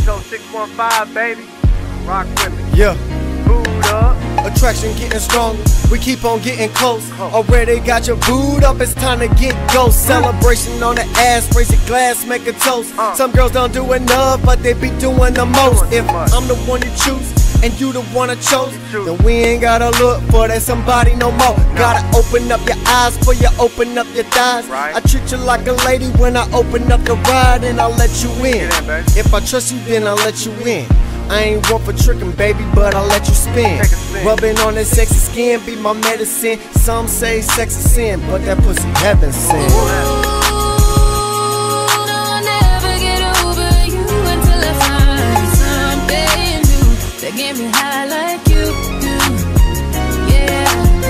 go 615, baby. Rock with me. Yeah. Boot up. Attraction getting stronger, we keep on getting close. Already got your boot up, it's time to get ghost. Celebration on the ass, raise your glass, make a toast. Some girls don't do enough, but they be doing the most. If I'm the one you choose, and you the one I chose, then we ain't gotta look for that somebody no more. Gotta open up your eyes before you open up your thighs. I treat you like a lady when I open up the ride, and I'll let you in. If I trust you, then I'll let you in. I ain't one for tricking, baby, but I'll let you spin. Rubbing on that sexy skin, be my medicine. Some say sex is sin, but that pussy heaven sent. Get me high like you do, yeah.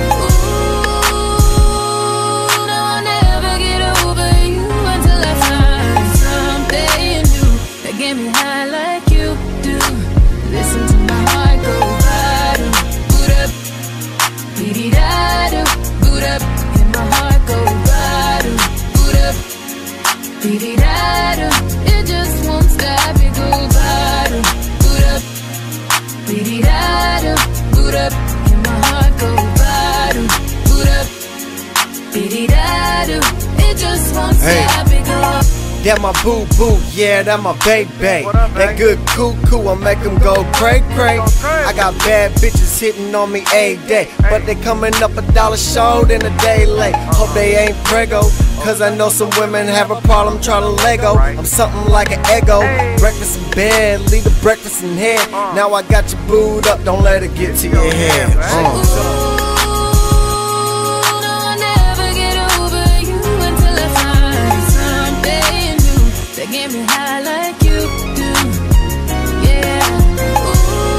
Ooh, no, I'll never get over you until I find something new that get me high like you do. Listen to my heart go bottom, boot up, dee-dee-da-do, boot up, and my heart go bottom, boot up, dee-dee-da-do. It just won't stop, it go bottom, boot up. Dee-dee-da-do, boot up, and my heart go bottom, boot up, dee-dee-da-do, it just won't stop, it go. That my boo-boo, yeah, that my baby. That good cuckoo, I make them go cray-cray. I got bad bitches hitting on me every day, but they coming up $1 short and a day late. Hope they ain't prego, cause I know some women have a problem trying to Lego. I'm something like an ego, breakfast in bed, leave the breakfast in head. Now I got you booed up, don't let it get to your head. Get me high like you do, yeah. Ooh,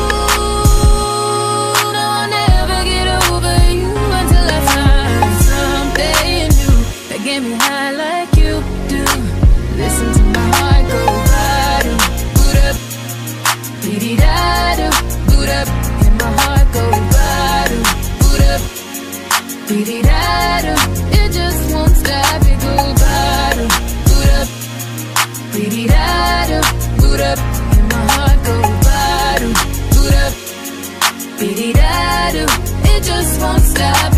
no, I'll never get over you until I find something new that get me high like you do. Listen to my heart go bottom, boot up, dee-dee-da-do, boot up, and my heart go bottom, boot up, dee-dee-da-do. It just won't stop, it go bottom, boot up. Dee-dee-da-do, boot up, and my heart go bottom, boot up, dee-dee-da-do, it just won't stop.